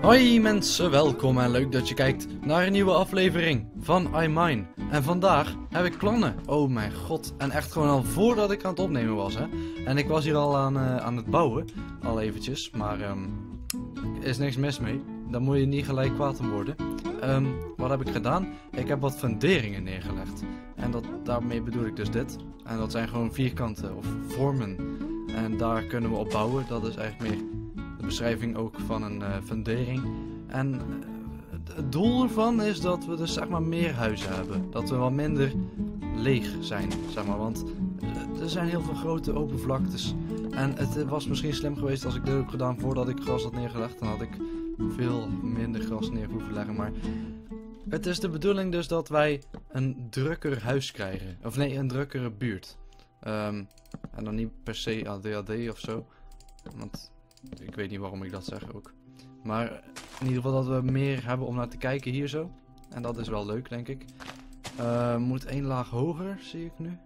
Hoi mensen, welkom en leuk dat je kijkt naar een nieuwe aflevering van iMine. En vandaag heb ik plannen. Oh mijn god. En echt gewoon al voordat ik aan het opnemen was, hè. En ik was hier al aan het bouwen, al eventjes. Maar er is niks mis mee. Daar moet je niet gelijk kwaad om worden. Wat heb ik gedaan? Ik heb wat funderingen neergelegd. En daarmee bedoel ik dus dit. En dat zijn gewoon vierkanten of vormen. En daar kunnen we op bouwen. Dat is eigenlijk meer de beschrijving ook van een fundering. En het doel ervan is dat we dus zeg maar meer huizen hebben. Dat we wat minder leeg zijn, zeg maar. Want er zijn heel veel grote open vlaktes. En het was misschien slim geweest als ik dit heb gedaan voordat ik gras had neergelegd. Dan had ik veel minder gras neer hoeven leggen. Maar het is de bedoeling dus dat wij een drukker huis krijgen. Of nee, een drukkere buurt. En dan niet per se ADHD of zo. Want ik weet niet waarom ik dat zeg ook. Maar in ieder geval dat we meer hebben om naar te kijken hier zo. En dat is wel leuk, denk ik. Moet één laag hoger, zie ik nu.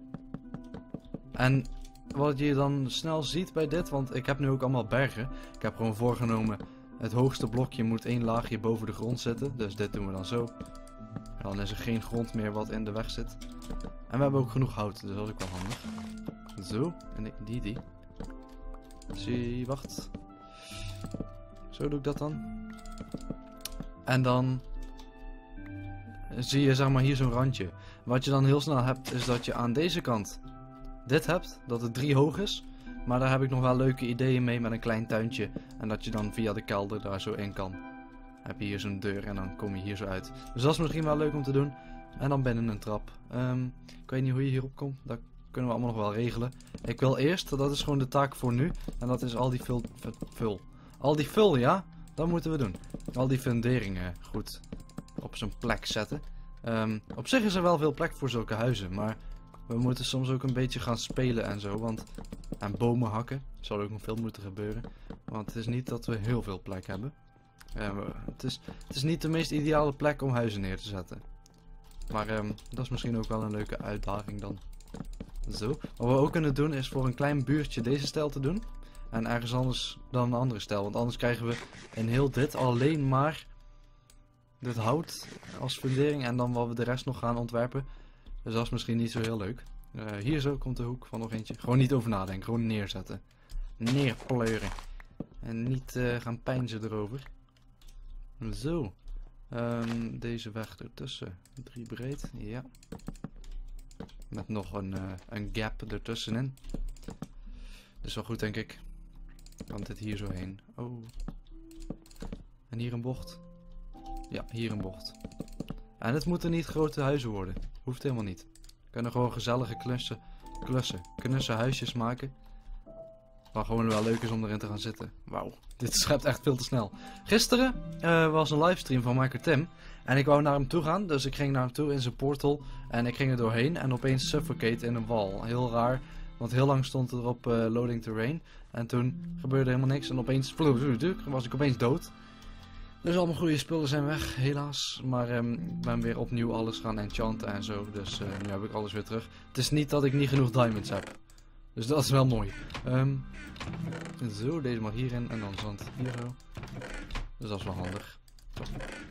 En wat je dan snel ziet bij dit, want ik heb nu ook allemaal bergen. Ik heb gewoon voorgenomen, het hoogste blokje moet één laagje boven de grond zitten. Dus dit doen we dan zo. En dan is er geen grond meer wat in de weg zit. En we hebben ook genoeg hout, dus dat is ook wel handig. Zo, en die. Zie, wacht. Zo doe ik dat dan. En dan zie je zeg maar hier zo'n randje. Wat je dan heel snel hebt is dat je aan deze kant dit hebt. Dat het 3 hoog is. Maar daar heb ik nog wel leuke ideeën mee met een klein tuintje. En dat je dan via de kelder daar zo in kan. Heb je hier zo'n deur en dan kom je hier zo uit. Dus dat is misschien wel leuk om te doen. En dan binnen een trap. Ik weet niet hoe je hierop komt. Dat kunnen we allemaal nog wel regelen. Ik wil eerst, dat is gewoon de taak voor nu. En dat is al die al die vul, ja? Dat moeten we doen. Al die funderingen goed op zijn plek zetten. Op zich is er wel veel plek voor zulke huizen. Maar we moeten soms ook een beetje gaan spelen en zo. Want aan bomen hakken zal ook nog veel moeten gebeuren. Want het is niet dat we heel veel plek hebben. Het is niet de meest ideale plek om huizen neer te zetten. Maar dat is misschien ook wel een leuke uitdaging dan. Zo. Wat we ook kunnen doen is voor een klein buurtje deze stijl te doen. En ergens anders dan een andere stijl. Want anders krijgen we in heel dit alleen maar dit hout als fundering. En dan wat we de rest nog gaan ontwerpen. Dus dat is misschien niet zo heel leuk. Hier zo komt de hoek van nog eentje. Gewoon niet over nadenken. Gewoon neerzetten. Neerpleuren. En niet gaan peinzen erover. Zo. Deze weg ertussen. 3 breed. Ja. Met nog een gap ertussenin. Dat is wel goed, denk ik. Want dit hier zo heen. Oh. En hier een bocht. Ja, hier een bocht. En het moeten niet grote huizen worden. Hoeft helemaal niet. We kunnen gewoon gezellige knusse huisjes maken. Wat gewoon wel leuk is om erin te gaan zitten. Wauw, dit schept echt veel te snel. Gisteren was een livestream van Michael Tim. En ik wou naar hem toe gaan. Dus ik ging naar hem toe in zijn portal. En ik ging er doorheen. En opeens suffocate in een wal. Heel raar. Want heel lang stond erop loading terrain. En toen gebeurde helemaal niks. En opeens was ik opeens dood. Dus al mijn goede spullen zijn weg, helaas. Maar ik ben weer opnieuw alles gaan enchanten en zo. Dus nu heb ik alles weer terug. Het is niet dat ik niet genoeg diamonds heb. Dus dat is wel mooi. Zo, deze mag hierin en dan zand hier zo. Dus dat is wel handig. Zo.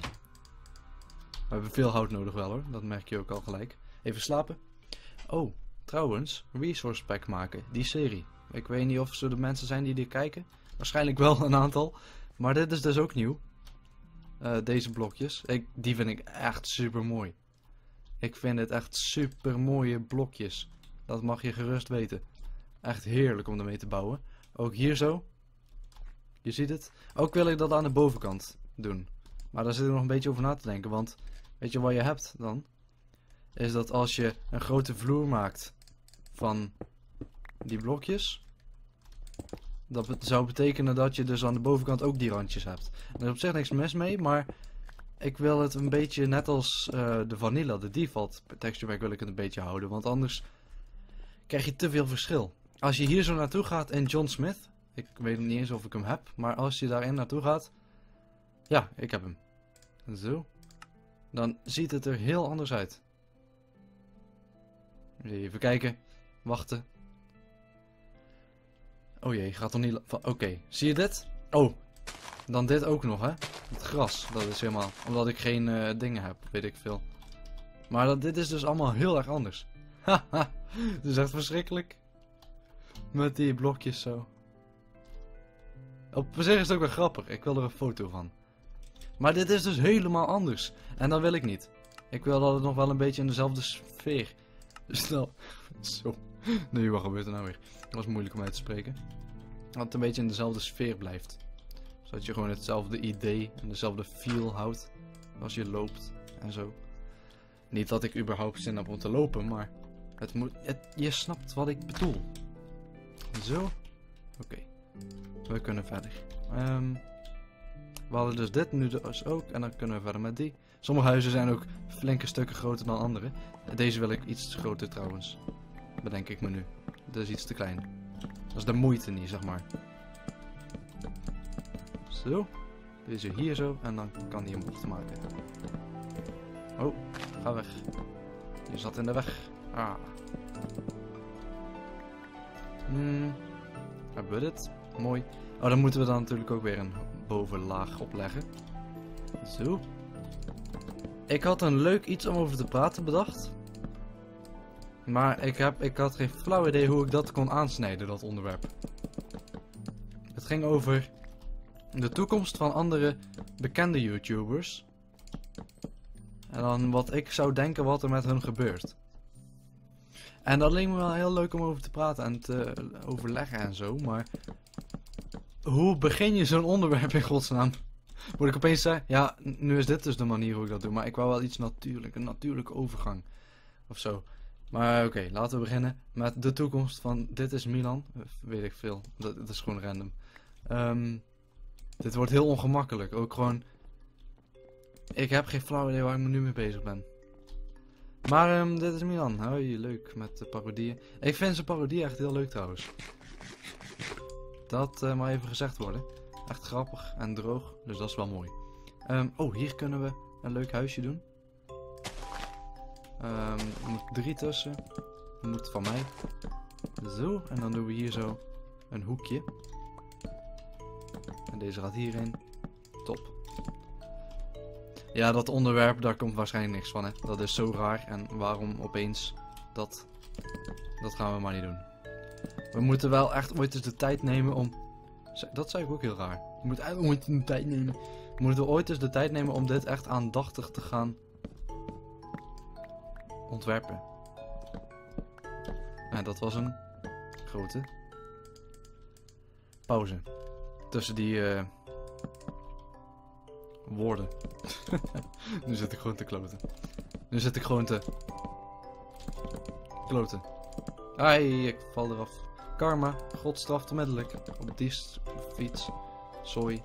We hebben veel hout nodig wel hoor. Dat merk je ook al gelijk. Even slapen. Oh, trouwens. Resource pack maken. Die serie. Ik weet niet of er de mensen zijn die dit kijken. Waarschijnlijk wel een aantal. Maar dit is dus ook nieuw. Deze blokjes. Die vind ik echt super mooi. Ik vind het echt super mooie blokjes. Dat mag je gerust weten. Echt heerlijk om ermee te bouwen. Ook hier zo. Je ziet het. Ook wil ik dat aan de bovenkant doen. Maar daar zit ik nog een beetje over na te denken. Want weet je wat je hebt dan? Is dat als je een grote vloer maakt van die blokjes. Dat zou betekenen dat je dus aan de bovenkant ook die randjes hebt. Er is op zich niks mis mee, maar ik wil het een beetje net als de vanilla, de default texture pack wil ik het een beetje houden. Want anders krijg je te veel verschil. Als je hier zo naartoe gaat in John Smith, ik weet niet eens of ik hem heb, maar als je daarin naartoe gaat, ja, ik heb hem. Zo. Dan ziet het er heel anders uit. Even kijken. Wachten. Oh jee, gaat toch niet... Oké, zie je dit? Oh, Dan dit ook nog, hè. Het gras, dat is helemaal... Omdat ik geen dingen heb, weet ik veel. Maar dit is dus allemaal heel erg anders. Haha, het is echt verschrikkelijk. Met die blokjes zo. Op zich is het ook wel grappig. Ik wil er een foto van. Maar dit is dus helemaal anders. En dat wil ik niet. Ik wil dat het nog wel een beetje in dezelfde sfeer. Snel. Zo. Nee, wat gebeurt er nou weer? Dat was moeilijk om uit te spreken. Dat het een beetje in dezelfde sfeer blijft. Zodat je gewoon hetzelfde idee en dezelfde feel houdt. Als je loopt en zo. Niet dat ik überhaupt zin heb om te lopen, maar... je snapt wat ik bedoel. Zo. Oké. We kunnen verder. We hadden dus dit, nu dus ook. En dan kunnen we verder met die. Sommige huizen zijn ook flinke stukken groter dan andere. Deze wil ik iets groter trouwens. Bedenk ik me nu. Dat is iets te klein. Dat is de moeite niet, zeg maar. Zo. Deze hier zo. En dan kan hij een bocht maken. Oh, ga weg. Je zat in de weg. Ah. Hebben we dit? Mooi. Oh, dan moeten we dan natuurlijk ook weer een bovenlaag opleggen. Zo. Ik had een leuk iets om over te praten bedacht. Maar ik had geen flauw idee hoe ik dat kon aansnijden, dat onderwerp. Het ging over de toekomst van andere bekende YouTubers. En dan wat ik zou denken wat er met hun gebeurt. En dat leek me wel heel leuk om over te praten en te overleggen en zo, maar... Hoe begin je zo'n onderwerp in godsnaam? Moet ik opeens zeggen, ja, nu is dit dus de manier hoe ik dat doe, maar ik wou wel iets natuurlijk, een natuurlijke overgang. Of zo. Maar oké, laten we beginnen met de toekomst van Dit is Milan. Weet ik veel, dat is gewoon random. Dit wordt heel ongemakkelijk, ook gewoon... Ik heb geen flauw idee waar ik me nu mee bezig ben. Maar Dit is Milan, hoi, leuk met de parodieën. Ik vind zijn parodie echt heel leuk trouwens. Dat maar even gezegd worden. Echt grappig en droog, dus dat is wel mooi. Oh, hier kunnen we een leuk huisje doen. Er moet 3 tussen. Dat moet van mij. Zo, en dan doen we hier zo een hoekje. En deze gaat hierin. Top. Ja, dat onderwerp, daar komt waarschijnlijk niks van, hè. Dat is zo raar. En waarom opeens dat gaan we maar niet doen. We moeten wel echt ooit eens de tijd nemen om... Dat zei ik ook heel raar. We moeten eigenlijk ooit de tijd nemen. We moeten ooit eens de tijd nemen om dit echt aandachtig te gaan ontwerpen. En dat was een grote pauze. Tussen die woorden. Nu zit ik gewoon te kloten. Nu zit ik gewoon te kloten. Ai, ik val eraf. Karma, God straft onmiddellijk. Op die fiets. Sorry.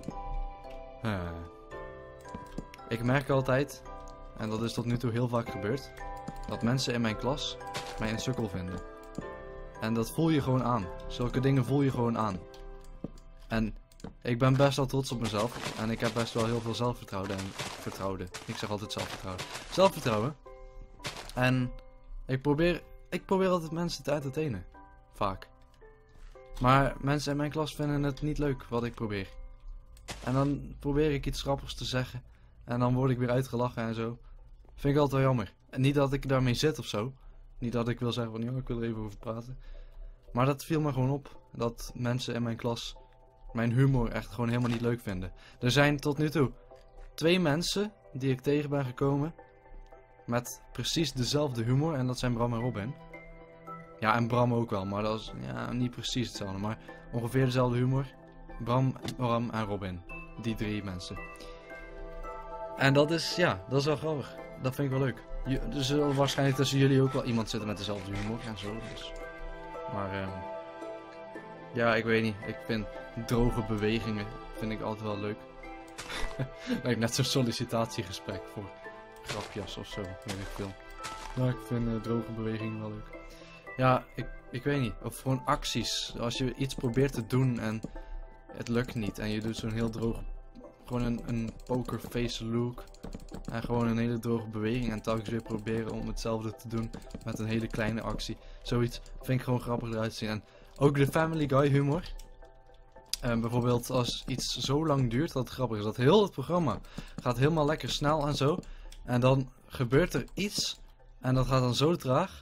Ik merk altijd, en dat is tot nu toe heel vaak gebeurd, dat mensen in mijn klas mij een sukkel vinden. En dat voel je gewoon aan. Zulke dingen voel je gewoon aan. En ik ben best wel trots op mezelf. En ik heb best wel heel veel zelfvertrouwen. Ik zeg altijd zelfvertrouwen. Zelfvertrouwen. En ik probeer altijd mensen te entertainen. Vaak. Maar mensen in mijn klas vinden het niet leuk wat ik probeer. En dan probeer ik iets grappigs te zeggen. En dan word ik weer uitgelachen en zo. Vind ik altijd wel jammer. En niet dat ik daarmee zit of zo. Niet dat ik wil zeggen van, ja, ik wil er even over praten. Maar dat viel me gewoon op. Dat mensen in mijn klas mijn humor echt gewoon helemaal niet leuk vinden. Er zijn tot nu toe 2 mensen die ik tegen ben gekomen met precies dezelfde humor. En dat zijn Bram en Robin. Ja, en Bram ook wel, maar dat is ja, niet precies hetzelfde. Maar ongeveer dezelfde humor. Bram en Robin. Die 3 mensen. En dat is, ja, dat is wel grappig. Dat vind ik wel leuk. Er zullen waarschijnlijk tussen jullie ook wel iemand zitten met dezelfde humor en zo. Dus. Maar ja, ik weet niet. Ik vind droge bewegingen vind ik altijd wel leuk. Lijkt net zo'n sollicitatiegesprek voor grapjas of zo. Weet ik veel. Maar ik vind droge bewegingen wel leuk. Ja, ik weet niet. Of gewoon acties. Als je iets probeert te doen en het lukt niet. En je doet zo'n heel droog... Gewoon een pokerface look. En gewoon een hele droge beweging. En telkens weer proberen om hetzelfde te doen. Met een hele kleine actie. Zoiets vind ik gewoon grappig eruit te zien. En ook de Family Guy humor. Bijvoorbeeld als iets zo lang duurt dat het grappig is. Dat heel het programma gaat helemaal lekker snel en zo. En dan gebeurt er iets. En dat gaat dan zo traag.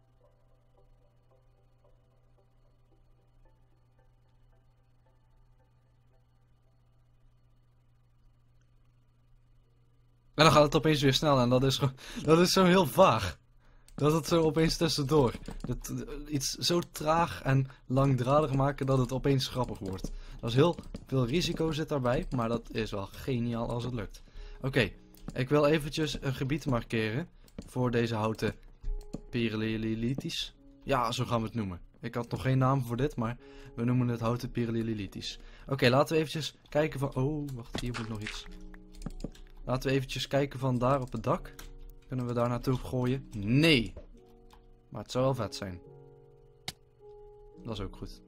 En dan gaat het opeens weer snel en dat is zo heel vaag. Dat het zo opeens tussendoor. Iets zo traag en langdradig maken dat het opeens grappig wordt. Dat is heel veel risico zit daarbij, maar dat is wel geniaal als het lukt. Oké, ik wil eventjes een gebied markeren voor deze houten Pirelilitis. Ja, zo gaan we het noemen. Ik had nog geen naam voor dit, maar we noemen het houten Pirelilitis. Oké, laten we eventjes kijken van... Oh, wacht, hier moet nog iets. Laten we eventjes kijken van daar op het dak. Kunnen we daar naartoe gooien? Nee! Maar het zou wel vet zijn. Dat is ook goed.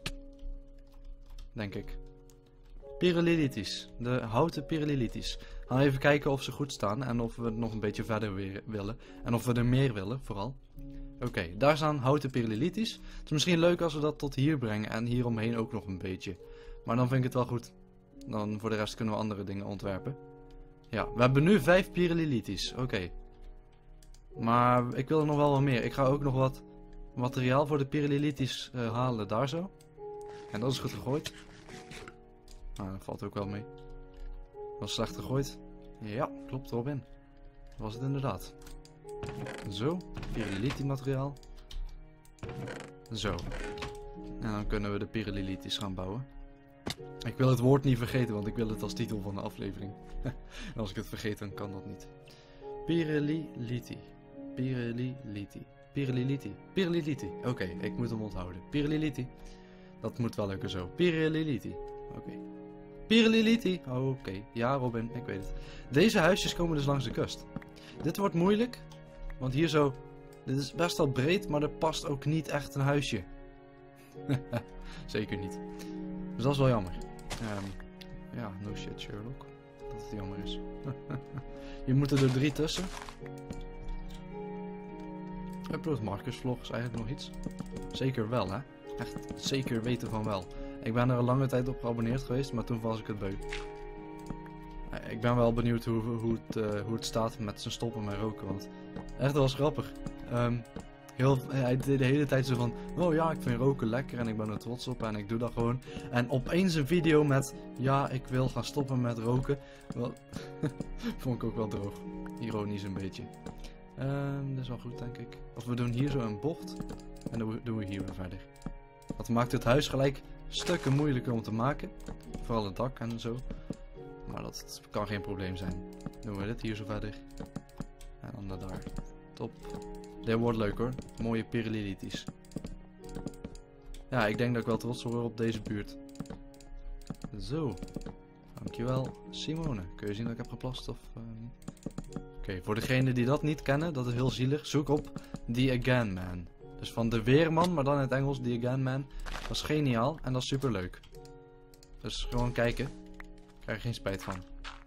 Denk ik. Pirelilitis. De houten Pirelilitis. Gaan we even kijken of ze goed staan. En of we nog een beetje verder weer willen. En of we er meer willen, vooral. Oké, daar staan houten Pirelilitis. Het is misschien leuk als we dat tot hier brengen. En hieromheen ook nog een beetje. Maar dan vind ik het wel goed. Dan voor de rest kunnen we andere dingen ontwerpen. Ja, we hebben nu 5 Pirelilitis. Oké. Maar ik wil er nog wel wat meer. Ik ga ook nog wat materiaal voor de Pirelilitis halen. Daar zo. En dat is goed gegooid. Nou, dat valt ook wel mee. Was slecht gegooid. Ja, klopt, Robin. Dat was het inderdaad. Zo. Pirelilitis materiaal. Zo. En dan kunnen we de Pirelilitis gaan bouwen. Ik wil het woord niet vergeten, want ik wil het als titel van de aflevering. En als ik het vergeet, dan kan dat niet. Pireliliti. Pireliliti. Pireliliti. Pireliliti. Oké, ik moet hem onthouden. Pireliliti. Dat moet wel lukken zo. Pireliliti. Oké. Pireliliti. Oké. Ja, Robin, ik weet het. Deze huisjes komen dus langs de kust. Dit wordt moeilijk, want hier zo... Dit is best wel breed, maar er past ook niet echt een huisje. Zeker niet. Dus dat is wel jammer. Ja, no shit Sherlock. Dat het jammer is. Hier moeten er 3 tussen. Upload Marcus vlog is eigenlijk nog iets. Zeker wel, hè? Echt zeker weten van wel. Ik ben er een lange tijd op geabonneerd geweest, maar toen was ik het beu. Ik ben wel benieuwd hoe het staat met zijn stoppen met roken, want echt wel grappig. Hij deed de hele tijd zo van, oh ja, ik vind roken lekker en ik ben er trots op en ik doe dat gewoon. En opeens een video met, ja, ik wil gaan stoppen met roken. Wel, vond ik ook wel droog. Ironisch een beetje. Dat is wel goed, denk ik. Of we doen hier zo een bocht en dan doen we hier weer verder. Dat maakt het huis gelijk stukken moeilijker om te maken. Vooral het dak en zo. Maar dat kan geen probleem zijn. Doen we dit hier zo verder. En dan naar daar. Top. Dit wordt leuk hoor. Mooie Pirelilitis. Ja, ik denk dat ik wel trots word op deze buurt. Zo. Dankjewel, Simone. Kun je zien dat ik heb geplast of niet? Oké, voor degenen die dat niet kennen, dat is heel zielig. Zoek op The Again Man. Dus van de Weerman, maar dan in het Engels The Again Man. Dat is geniaal en dat is super leuk. Dus gewoon kijken. Ik krijg er geen spijt van.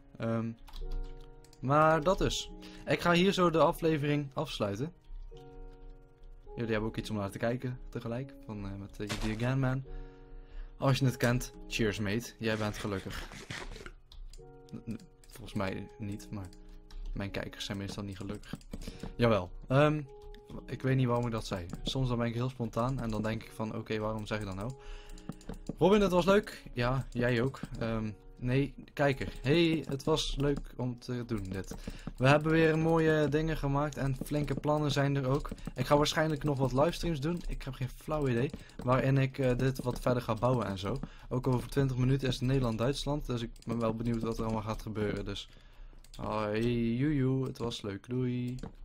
Maar dat dus. Ik ga hier zo de aflevering afsluiten. Jullie hebben ook iets om naar te kijken tegelijk. Met The Again Man. Als je het kent, cheers mate. Jij bent gelukkig. Volgens mij niet, maar mijn kijkers zijn meestal niet gelukkig. Jawel. Ik weet niet waarom ik dat zei. Soms dan ben ik heel spontaan en dan denk ik van oké, waarom zeg je dat nou? Robin, het was leuk. Ja, jij ook. Nee, kijker. Hey, het was leuk om te doen dit. We hebben weer mooie dingen gemaakt en flinke plannen zijn er ook. Ik ga waarschijnlijk nog wat livestreams doen. Ik heb geen flauw idee. Waarin ik dit wat verder ga bouwen en zo. Ook over 20 minuten is het Nederland-Duitsland. Dus ik ben wel benieuwd wat er allemaal gaat gebeuren. Dus, hey, joejoe, het was leuk. Doei.